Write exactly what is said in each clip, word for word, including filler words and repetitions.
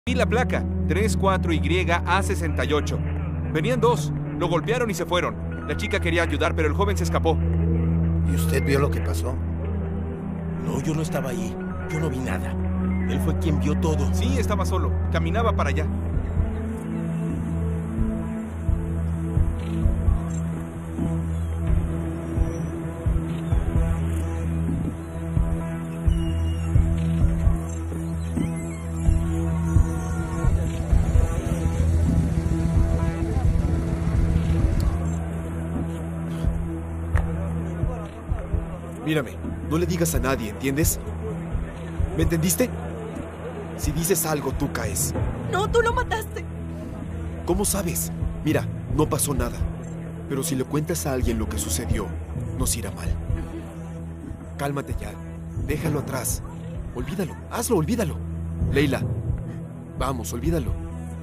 Vi la placa, tres cuatro Y A sesenta y ocho. Venían dos, lo golpearon y se fueron. La chica quería ayudar, pero el joven se escapó. ¿Y usted vio lo que pasó? No, yo no estaba ahí. Yo no vi nada. Él fue quien vio todo. Sí, estaba solo. Caminaba para allá. Mírame, no le digas a nadie, ¿entiendes? ¿Me entendiste? Si dices algo, tú caes. No, tú lo mataste. ¿Cómo sabes? Mira, no pasó nada. Pero si le cuentas a alguien lo que sucedió, nos irá mal. Cálmate ya. Déjalo atrás. Olvídalo. Hazlo, olvídalo. Leila, vamos, olvídalo.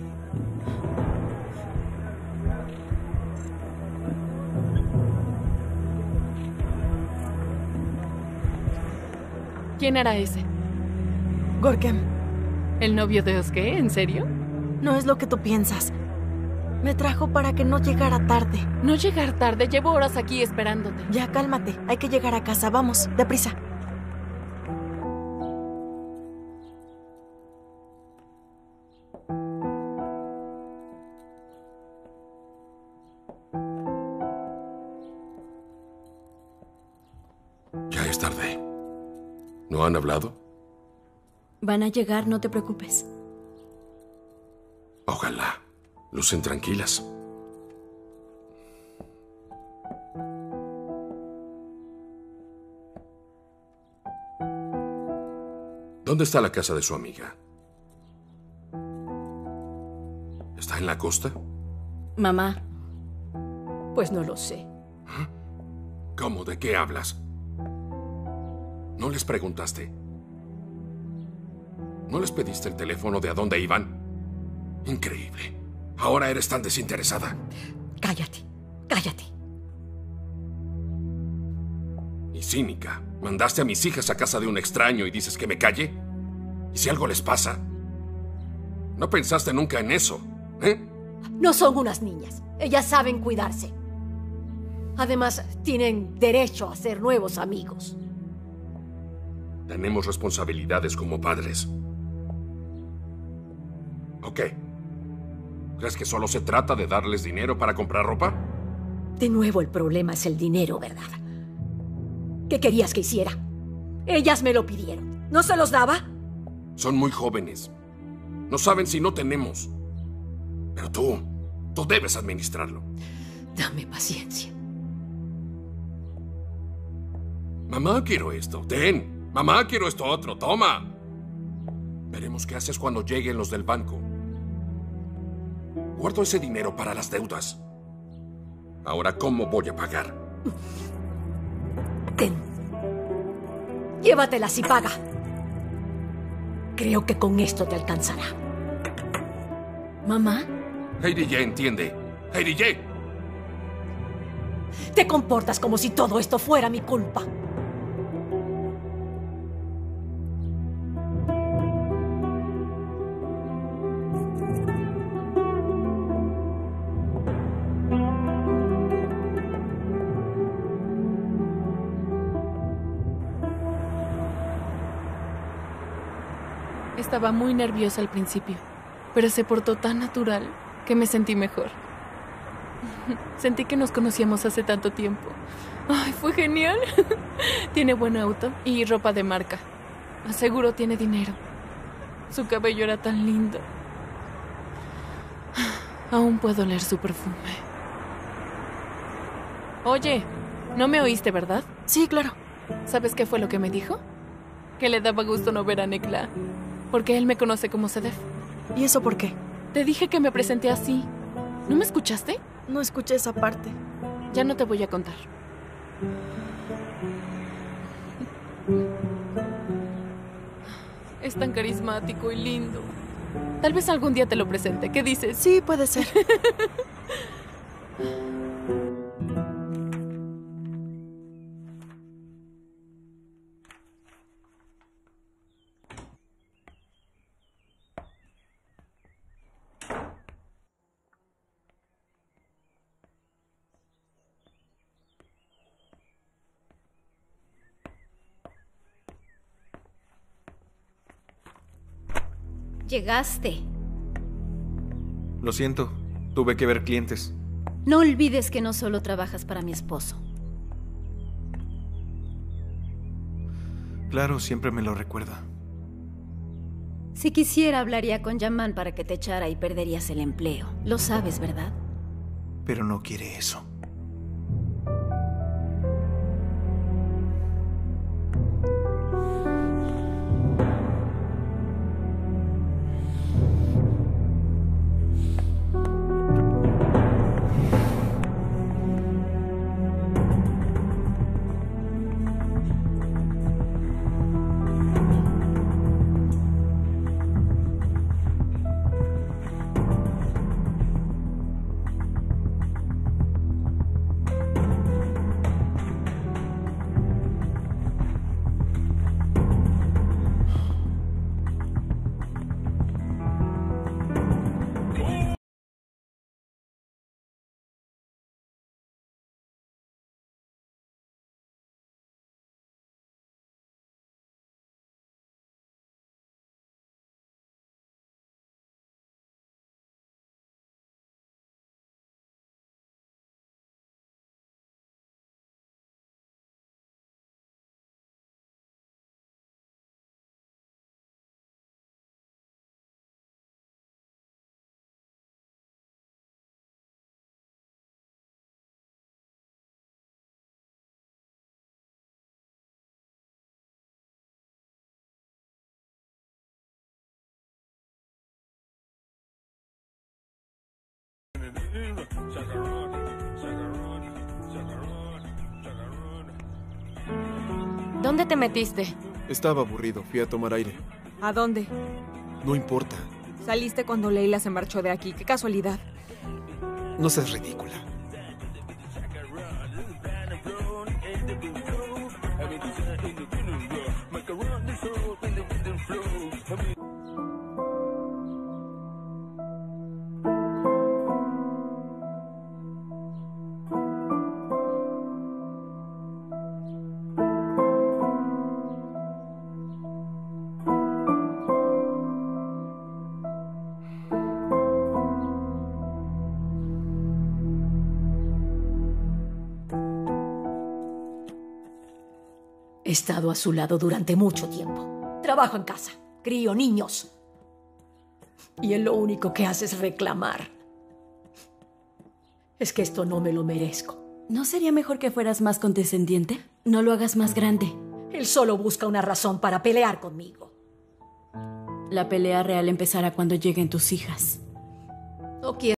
¿Quién era ese? Gorkem. ¿El novio de Oske? ¿En serio? No es lo que tú piensas. Me trajo para que no llegara tarde. No llegar tarde, llevo horas aquí esperándote. Ya, cálmate. Hay que llegar a casa. Vamos, deprisa. Ya es tarde. ¿No han hablado? Van a llegar, no te preocupes. Ojalá. Lucen tranquilas. ¿Dónde está la casa de su amiga? ¿Está en la costa? Mamá. Pues no lo sé. ¿Cómo? ¿De qué hablas? ¿No les preguntaste? ¿No les pediste el teléfono de a dónde iban? Increíble. Ahora eres tan desinteresada. Cállate, cállate. Y cínica. Mandaste a mis hijas a casa de un extraño y dices que me calle. ¿Y si algo les pasa? No pensaste nunca en eso, ¿eh? No son unas niñas. Ellas saben cuidarse. Además, tienen derecho a ser nuevos amigos. Tenemos responsabilidades como padres. ¿O qué? ¿Crees que solo se trata de darles dinero para comprar ropa? De nuevo el problema es el dinero, ¿verdad? ¿Qué querías que hiciera? Ellas me lo pidieron. ¿No se los daba? Son muy jóvenes. No saben si no tenemos. Pero tú, tú debes administrarlo. Dame paciencia. Mamá, quiero esto. Ten. Mamá, quiero esto otro. Toma. Veremos qué haces cuando lleguen los del banco. Guardo ese dinero para las deudas. Ahora, ¿cómo voy a pagar? Ten. Llévatelas y paga. Creo que con esto te alcanzará. ¿Mamá? Heidi ya entiende. Heidi ya. Te comportas como si todo esto fuera mi culpa. Estaba muy nerviosa al principio, pero se portó tan natural que me sentí mejor. Sentí que nos conocíamos hace tanto tiempo. Ay, fue genial. Tiene buen auto y ropa de marca. Seguro tiene dinero. Su cabello era tan lindo. Aún puedo oler su perfume. Oye, no me oíste, ¿verdad? Sí, claro. ¿Sabes qué fue lo que me dijo? Que le daba gusto no ver a Nekla, porque él me conoce como Sedef. ¿Y eso por qué? Te dije que me presenté así. ¿No me escuchaste? No escuché esa parte. Ya no te voy a contar. Es tan carismático y lindo. Tal vez algún día te lo presente. ¿Qué dices? Sí, puede ser. Llegaste. Lo siento, tuve que ver clientes. No olvides que no solo trabajas para mi esposo. Claro, siempre me lo recuerda. Si quisiera, hablaría con Yaman para que te echara y perderías el empleo. Lo sabes, ¿verdad? Pero no quiere eso. ¿Dónde te metiste? Estaba aburrido, fui a tomar aire. ¿A dónde? No importa. Saliste cuando Leila se marchó de aquí. Qué casualidad. No seas ridícula. He estado a su lado durante mucho tiempo. Trabajo en casa, crío niños. Y él lo único que hace es reclamar. Es que esto no me lo merezco. ¿No sería mejor que fueras más condescendiente? No lo hagas más grande. Él solo busca una razón para pelear conmigo. La pelea real empezará cuando lleguen tus hijas. No quiero